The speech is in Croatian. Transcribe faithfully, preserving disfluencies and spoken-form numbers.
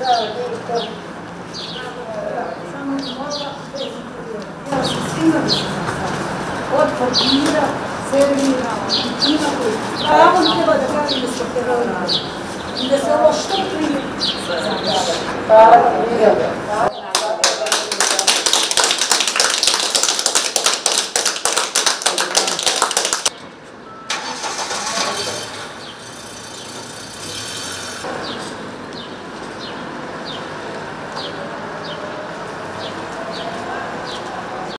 Samo mora bez ja se svima bi se od papira, servira, ima koji. A ja vam treba da kažem da smo heroji. I da se ovo što prije. Hvala,